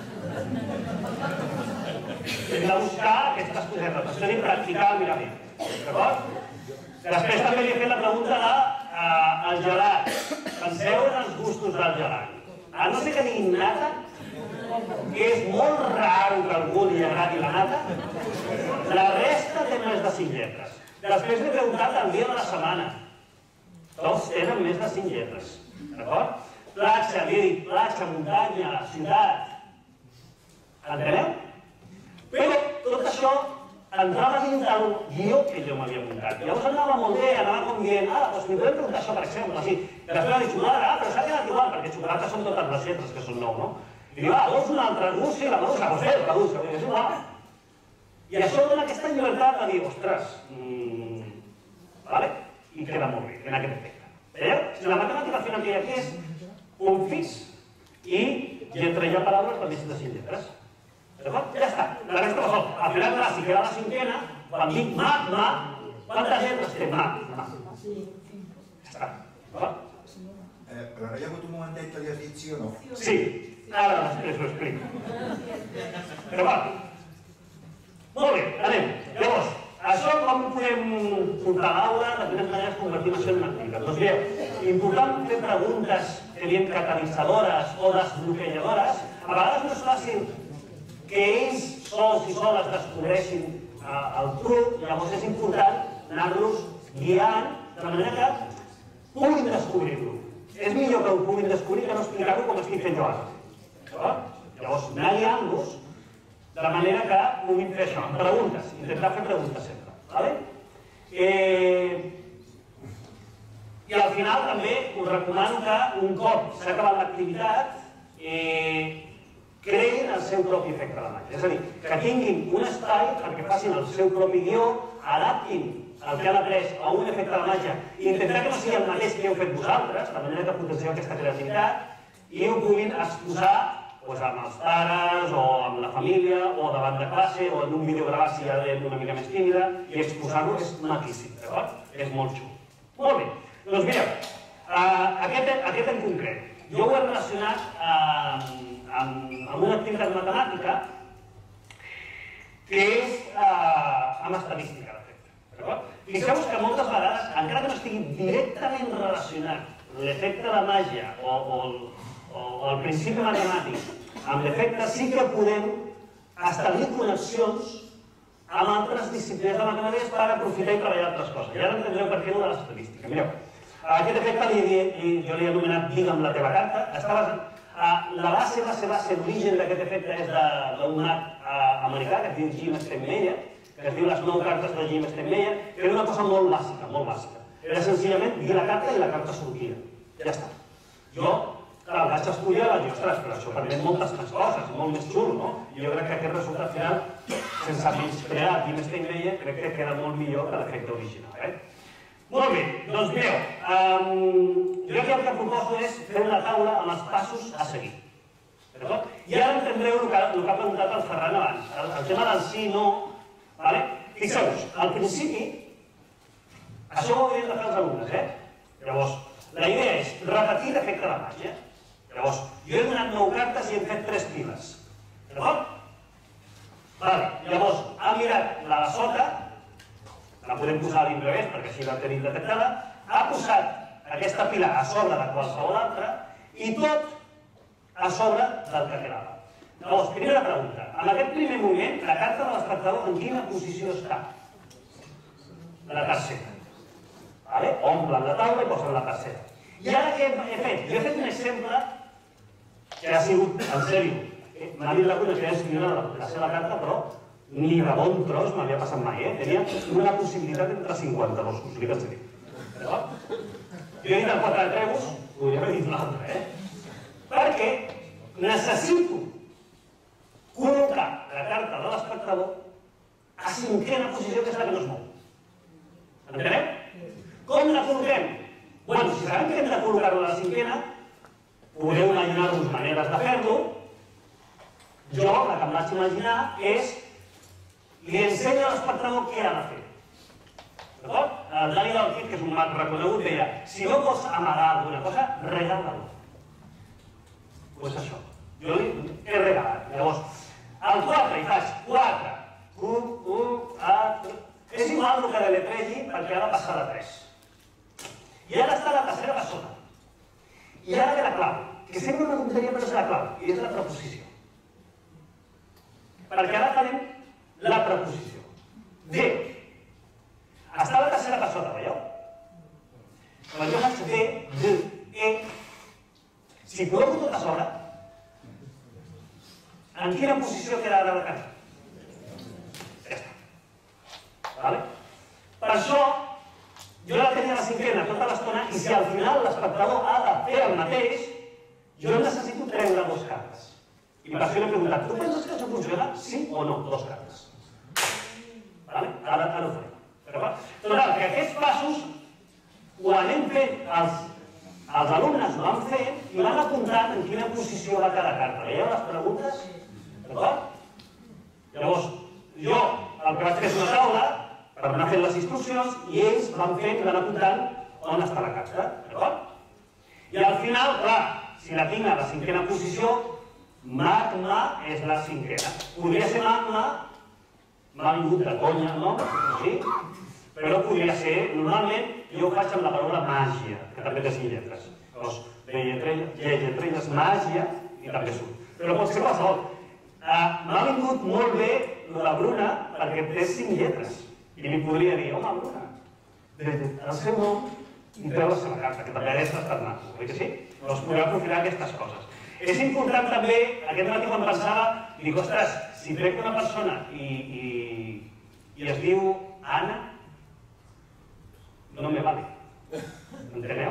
B: Hem de buscar aquestes cosetes, això ni practicar el mirament. D'acord? Després també li he fet la pregunta del gelat. Penseu en els gustos del gelat. A no ser que diguin nata, que és molt raro que algú li agradi la nata, la resta té més de 5 lletres. Després li he preguntat el dia de la setmana. Tots tenen més de 5 lletres. D'acord? Platja, li he dit platja, muntanya, ciutat. Enteneu? Però tot això entrava dins del guió que jo m'havia muntat. Llavors anava molt bé, anava com dient, doncs m'hi podem preguntar això, per exemple, així. Després va dir xocolata, però s'ha quedat igual, perquè xocolata són totes les lletres, que són 9, no? I diu, vols una altra? Sí, la medusa, doncs la medusa, és igual. I això dona aquesta llibertat de dir, ostres, vale? I queda molt bé, en aquest efecte. Veieu? Si la matemàtica al final que hi ha aquí és punt fix i lletrejar paraules per més de 5 lletres. D'acord? Ja està. La resta va sol. Al final, clar, si queda la 5ena, quan dic ma, quantes lletres té ma? Ja està. D'acord?
F: Però no hi ha hagut un momentet que li has dit sí o no?
B: Sí. Ara després ho explico. Però va. Molt bé, anem. Llavors, això com podem portar a l'aula, de quines maneres convertim això en una activitat? Doncs bé, important fer preguntes que diem catalitzadores o desbloquejadores. A vegades no és fàcil que ells sols i soles descobreixin el truc, llavors és important anar-los guiant de manera que puguin descobrir-lo. És millor que ho puguin descobrir que no explicar-ho com estic fent jo ara. Llavors, anar guiant-los de manera que puguin fer això, amb preguntes, intentar fer preguntes sempre. I al final també us recomano que un cop s'ha acabat l'activitat creïn el seu propi efecte de màgia. És a dir, que tinguin un espai perquè facin el seu propi guió, adaptin el que han après a un efecte de màgia i intentar que no sigui el mateix que heu fet vosaltres, de manera que potencieu aquesta creativitat i ho puguin exposar amb els pares o amb la família o davant de classe o en un vídeo gravat si hi ha una mica més tímida i exposar-ho és maquíssim, d'acord? És molt xulo. Molt bé, doncs mireu, aquest en concret, jo ho he relacionat amb una activitat matemàtica que és amb estadística, de fet. Fixeu-vos que moltes vegades, encara que no estigui directament relacionat l'efecte de màgia o el principi matemàtic amb l'efecte, sí que podem establir connexions amb altres disciplines de matemàtiques per aprofitar i treballar altres coses. I ara entendreu per què no de l'estadística. Mireu, aquest efecte jo l'he anomenat digue'm la teva carta, està basat La base, l'origen d'aquest efecte és d'un mag americà que es diu Jim Steinmeyer, que es diu Les 9 cartes de Jim Steinmeyer, que era una cosa molt bàsica, molt bàsica. Era senzillament dir la carta i la carta sortia. Ja està. Jo, clar, vaig estudiar i vaig dir, ostres, però això permet moltes més coses, molt més xulo, no? I jo crec que aquest resultat final, sense menysprear Jim Steinmeyer, crec que queda molt millor que l'efecte original. Molt bé, doncs mireu, jo aquí el que proposo és fer una taula amb els passos a seguir. I ara entendreu el que ha preguntat el Ferran abans, el tema del sí, no. Fixeu-vos, al principi, això ho haurien de fer els alumnes, Llavors, la idea és repetir l'efecte de màgia. Llavors, jo he donat 9 cartes i hem fet 3 piles. D'acord? Llavors, ha mirat la de sota, la podem posar a l'inrevés perquè així la tenim detectada, ha posat aquesta pila a sobre de qualsevol altra i tot a sobre del que quedava. Llavors, primera pregunta. En aquest primer moment, la carta de l'espectador en quina posició està? La tercera. Omplen la taula i posen la tercera. I ara què he fet? Jo he fet un exemple que ha sigut, en sèrio, m'ha dit la cuina que ja escriurà la seva carta, però ni de bon tros m'havia passat mai, Tenia una possibilitat entre 52, us dic en sèrio. Jo he dit el 4 de treus, podria haver dit l'altre, perquè necessito col·locar la carta de l'espectador a 5a posició, que és la que no es mou. Enteneu? Com la col·loquem? Bueno, si sabem que hem de col·locar-ho a la 5a, podeu imaginar-vos maneres de fer-lo. Jo, la que em vaig imaginar, és li ensenyo a l'espectador què ha de fer. D'acord? El Dani Dalkit, que és un mag reconegut, deia si no vols amagar alguna cosa, regala-lo. Doncs això. Jo li he regalat. Llavors, al 4 hi faig 4. 1, A, 3. És igual el que deletregi perquè ha de passar de 3. I ara està la tercera a sota. I ara ve la clau, que sembla una tonteria però és la clau, i és la preposició. Perquè ara farem la preposició. D. Està la tercera per sota, veieu? Quan jo faig D, D, E, si col·loco tot a sobre, en quina posició queda ara la carta? Ja està. Per això, jo la tenia a la 5a tota l'estona i si al final l'espectador ha de fer el mateix, jo necessito treure 2 cartes. I per això l'he preguntat, tu penses que això funciona? Sí o no? 2 cartes. Ara ho farem. Total, que aquests passos, quan hem fet, els alumnes ho han fet i van apuntant en quina posició va cada carta. Veieu les preguntes? D'acord? Llavors, jo el que vaig fer és una taula per anar fent les instruccions i ells van fent i van apuntant on està la carta. D'acord? I al final, clar, si la tinc a la 5a posició, magma és la 5a. Podria ser magma, m'ha vingut de conya, no? Sí? Però podria ser, normalment, jo ho faig amb la paraula màgia, que també té 5 lletres. Llavors, lletrelles, màgia, i també surt. Però pot ser qualsevol. M'ha vingut molt bé la Bruna perquè té 5 lletres. I li podria dir, home, Bruna, el seu nom i treu la seva carta, que també hauria estat maco, oi que sí? Llavors podeu aprofitar aquestes coses. És important també, aquest matí quan pensava, dic, ostres, si trec una persona i es diu Anna, no me vale. Enteneu?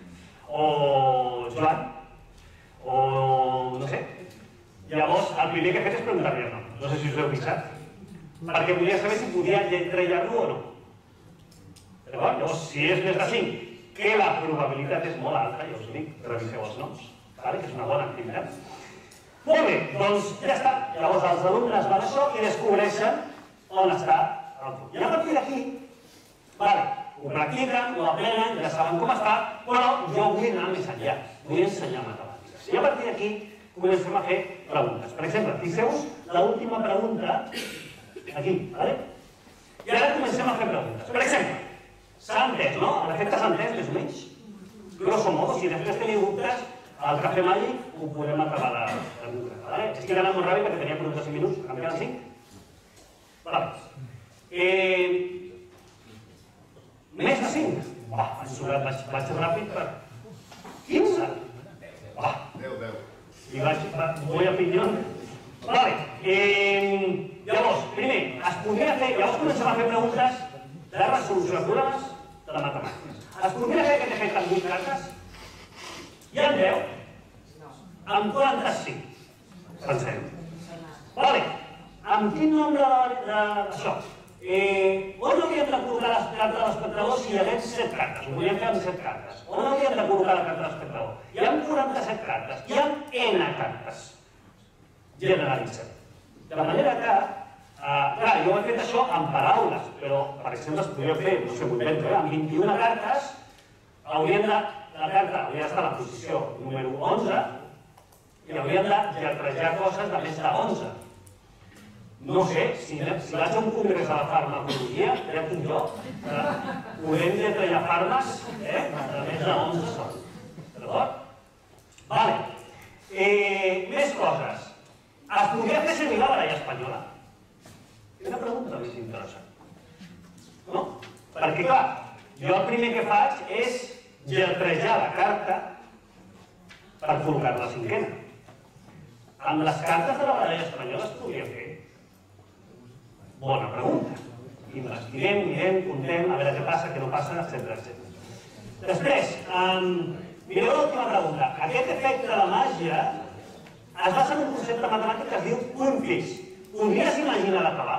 B: O Joan, o no sé. Llavors, el primer que he fet és preguntar-li el nom. No sé si us heu fixat. Perquè volia saber si podia entrellar-lo o no. Llavors, si és més de 5, que la probabilitat és molt alta, ja us dic, reviseu els noms, que és una bona activitat. Molt bé, doncs ja està. Llavors els alumnes van a això i descobreixen on està el punt. I a partir d'aquí, ho practiquen, ho aprenen, ja saben com està, però jo vull anar més enllà, vull ensenyar matemàtiques. I a partir d'aquí comencem a fer preguntes. Per exemple, fixeu-vos l'última pregunta aquí, i ara comencem a fer preguntes. Per exemple, s'ha entès, no? L'efecte s'ha entès, més o menys? Grosso modo, si després teniu dubtes, al cafè màgic ho podem acabar de concretar. Estic anant molt ràpid perquè tenia 45 minuts, em queden 5. Més de 5? Vaig ràpid per 15. 10. I voy a opinión. Vale. Llavors, primer, llavors comencem a fer preguntes de resolució de problemes de la matemàtica. Es podria fer aquest efecte amb 8 cartes? Hi ha 10? Amb quantes sí? Pensem. Vale. Amb quin nombre d'això? On hauríem de col·locar les cartes de l'espectador si hi hagués 7 cartes? Ho podríem fer amb 7 cartes. On hauríem de col·locar la carta de l'espectador? Hi ha 47 cartes. Hi ha N cartes. Generalitzem. De manera que, clar, jo he fet això amb paraules, però, per exemple, es podria fer, no sé, m'ho invento, amb 21 cartes, la carta hauria d'estar a la posició número 11 i hauríem de lletrejar coses de més de 11. No sé, si vaig a un congrés de la farmacologia, ja tinc jo, podem lletrejar farmes de més de 11 són. D'acord? Vale. Més coses. Es podria fer servir la baralla espanyola? És una pregunta més interessant. No? Perquè, clar, jo el primer que faig és lletrejar la carta per col·locar-la a la cinquena. Amb les cartes de la baralla espanyola es podria fer? Bona pregunta. Investiguem, mirem, contem, a veure què passa, què no passa, etc. Després, mireu l'última pregunta. Aquest efecte de màgia es basa en un concepte matemàtic que es diu punt fix. Podries imaginar l'acabar?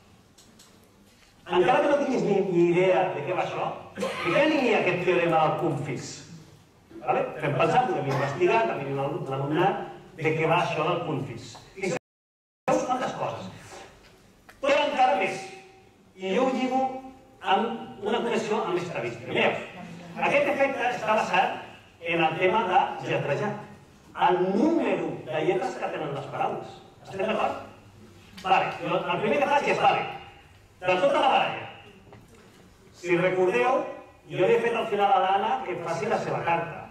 B: Encara que no tinguis ni idea de què va això, què aniria aquest teorema del punt fix? Fem pensar, podem investigar, també l'alumnat, de què va això del punt fix. Fixeu quantes coses. Però encara més. I jo ho lligo amb una connexió amb estadística. Mireu, aquest efecte està basat en el tema de lletrejar. El número de lletres que tenen les paraules. Estem d'acord? El primer que faig és, de tota la baralla. Si recordeu, jo li he fet al final a l'Anna que faci la seva carta.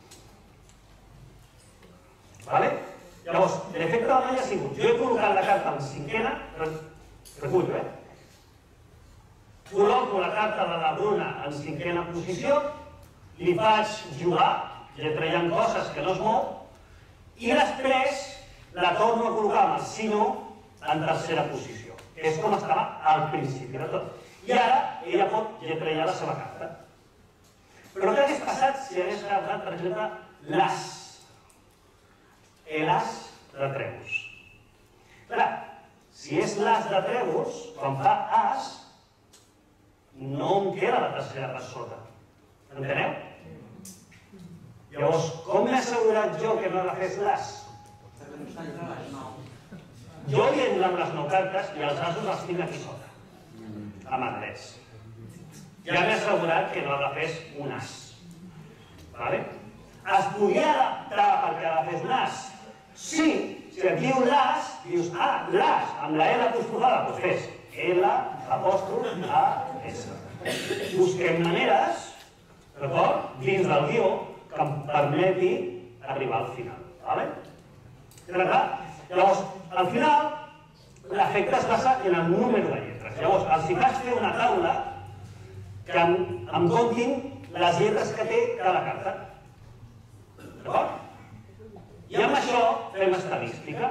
B: Llavors, l'efecte de la malla ha sigut, jo he col·locat la carta en cinquena, recullo, col·loco la carta de la Bruna en cinquena posició, li faig jugar, lletrejant coses que no es mou, i després la torno a col·locar amb el sino en tercera posició, que és com estava al principi de tot. I ara ella pot lletrejar la seva carta. Però què hagués passat si hagués agafat, per exemple, l'as? L'as de trèvols. Clar, si és l'as de trèvols, quan fa as, no em queda la tercera per sota. Enteneu? Llavors, com m'he assegurat jo que no agafés l'as? Jo li he donat les 9 cartes i els asos els tinc aquí sota, amb anglès. Ja m'he assegurat que no agafés un as. Es podia adaptar perquè agafés un as? Sí, si et diu l'as, dius, l'as, amb la L apostrofada, doncs fes L apòstrof A S. Busquem maneres, d'acord, dins del guió, que em permeti arribar al final. Llavors, al final, l'efecte es basa en el número de lletres. Llavors, els vaig fer una taula que em comptin les lletres que té cada carta. D'acord? I amb això fem estadística.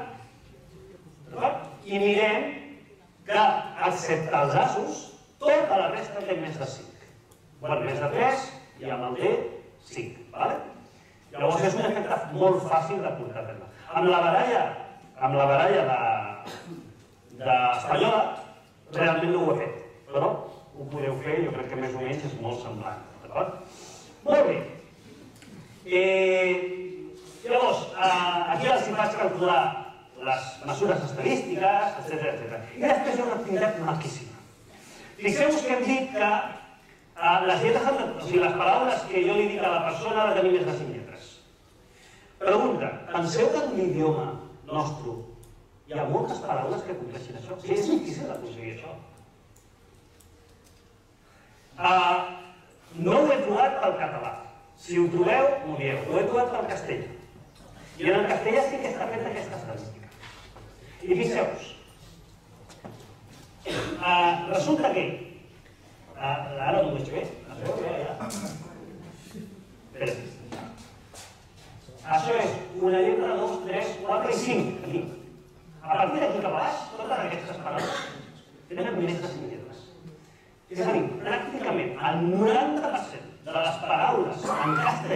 B: I mirem que, excepte els asos, tota la resta té més de 5. Bé, més de 3 i amb el D, 5. Llavors és un efecte molt fàcil de portar a terme. Amb la baralla d'espanyola realment no ho he fet, però ho podeu fer, jo crec que més o menys és molt semblant. Molt bé. Llavors, aquí els faig calcular les mesures estadístiques, etc. I després hi ha una activitat maquíssima. Fixeu-vos que hem dit que les lletres, o sigui, les paraules que jo li dic a la persona han de tenir més de 5 lletres. Pregunta, penseu que en l'idioma nostre hi ha moltes paraules que compleixin això? Sí, és difícil d'aconseguir això. No ho he trobat pel català. Si ho trobeu, m'ho dieu. Ho he trobat pel castellà. I en el castellà sí que està feta aquesta estadística. I fixeu-vos. Resulta que... Ara no ho veig bé. Això és una lletra, 2, 3,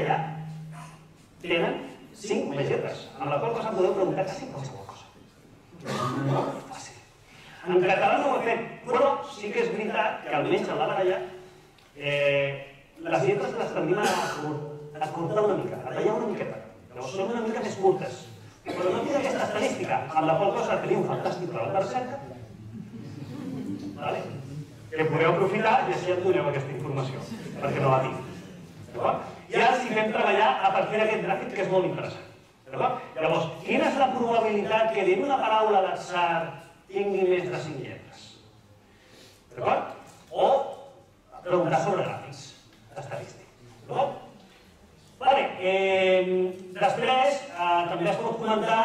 B: castellà tenen 5 més lletres, amb la qual cosa podeu preguntar quasi qualsevol cosa. Molt fàcil. En català no ho he fet, però sí que és veritat que almenys en la baralla les lletres les tendim a cortar una mica, a tallar una miqueta. Llavors són una mica més curtes. Però no tinc aquesta estadística, amb la qual cosa tenim un fantàstic treball de recerca que podeu aprofitar i així et doneu aquesta informació, perquè no la tinc. I ara sí fem treballar a partir d'aquest gràfic que és molt interessant. Llavors, quina és la probabilitat que dient una paraula d'atzar tingui més de 5 lletres? D'acord? O preguntar sobre gràfics estadístics. Després, també es pot comentar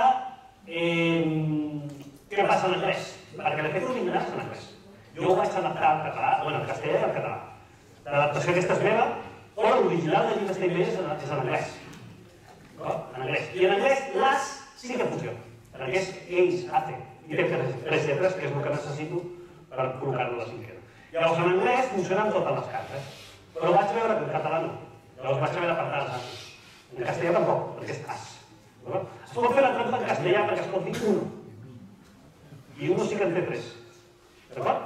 B: què passa en anglès, perquè de fet ho vindràs en anglès. Jo ho vaig adaptar al català, bueno, al castellà i al català. L'adaptació aquesta és meva, però l'original de llibres d'anglès és en anglès. En anglès. I en anglès l'as sí que funciona. En anglès ells, hace, i té 3 lletres, que és el que necessito per col·locar-lo a la cinquena. Llavors en anglès funcionen totes les cartes, però vaig veure que en català no. Llavors vaig haver d'apartar els asos. En castellà tampoc, perquè és as. Es pot fer la trampa en castellà perquè es pot dir uno. I uno sí que en té 3. D'acord?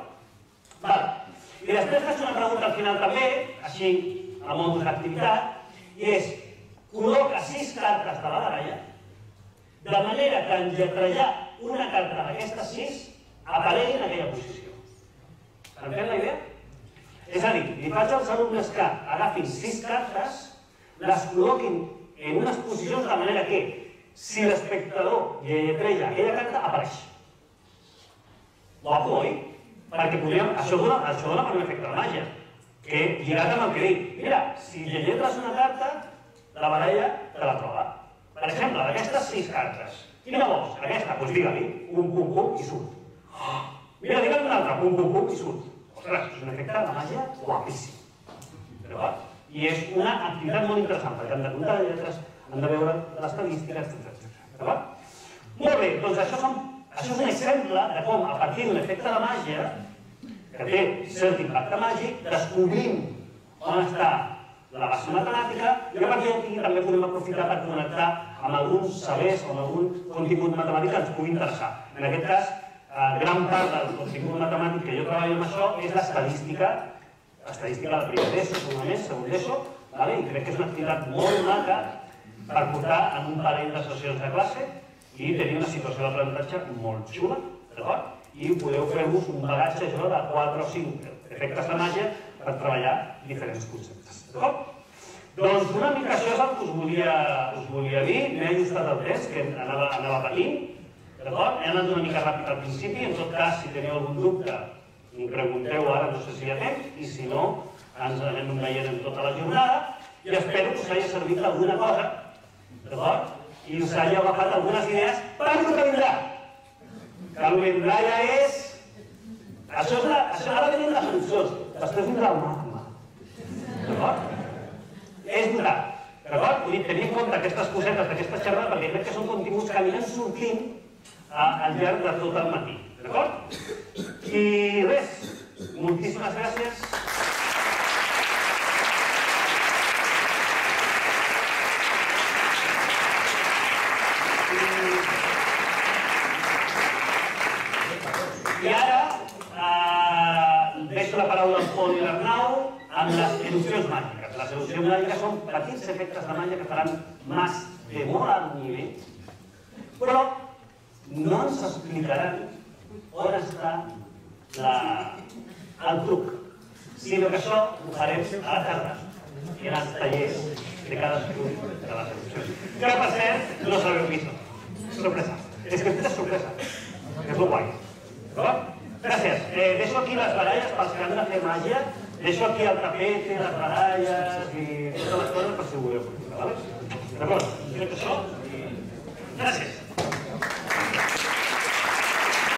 B: I després faig una pregunta al final també, així a modo d'activitat, i és: col·loca 6 cartes de la baralla de manera que en lletrellar una carta d'aquestes 6 aparegui en aquella posició. S'entén la idea? És a dir, li faig als alumnes que agafin 6 cartes, les col·loquin en unes posicions de manera que, si l'espectador lletrella aquella carta, apareix. Guapo, oi? Perquè això dona per un efecte de màgia, que lligat amb el que dic. Mira, si lletres una carta, la baralla te la troba. Per exemple, d'aquestes 6 cartes, quina vols? Aquesta? Doncs digue-li, pum, pum, pum, i surt. Mira, digue'm una altra, pum, pum, pum, i surt. Ostres, és un efecte de màgia guapíssim. I és una activitat molt interessant, perquè han de comptar les lletres, han de veure l'estadística, etc. Molt bé, doncs això és un exemple de com, a partir d'un efecte de màgia, que té cert impacte màgic, descobrim on està la base matemàtica i a partir d'aquí també podem aprofitar per connectar amb alguns sabers o amb algun contingut matemàtic que ens pugui interessar. En aquest cas, gran part del contingut matemàtic que jo treballo amb això és l'estadística de primer d'ESO, segon mes, segon d'ESO, i crec que és una activitat molt maca per portar en un parell de sessions de classe i tenir una situació d'aprenentatge molt xula, d'acord? I podeu fer-vos un bagatge de 4 o 5 efectes de màgia per treballar diferents conceptes, d'acord? Doncs una mica això és el que us volia dir, m'he ajustat el test que anava patint, d'acord? He anat una mica ràpid al principi, en tot cas, si teniu algun dubte, m'ho pregunteu ara, no sé si hi ha temps, i si no, ens anem veient en tota la jornada, i espero que us hagi servit alguna cosa, d'acord? I us hagi agafat algunes idees per el que vindrà. Que el que vindrà ja és... Això ara venen les funcions, després vindrà el magma. D'acord? És donar. D'acord? Vull dir, tenir en compte aquestes cosetes d'aquesta xerrada, perquè crec que són continguts que aniran sortint al llarg de tot el matí. D'acord? I res, moltíssimes gràcies. I ara deixo la paraula al Pol i l'Arnau amb les il·lusions màgiques. Les il·lusions màgiques són petits efectes de màgia que faran mas de molt alt nivell, però no ens explicaran on està el truc, sinó que això ho farem a la tarda i en els tallers de cadascun de les il·lusions. Que per cert, no sabeu qui són. Sorpresa. És que és sorpresa. És el guai. Gràcies. Deixo aquí les baralles pels que han de fer màgia. Deixo aquí el tapete, les baralles i totes les coses per si ho voleu. D'acord? Crec que això... Gràcies.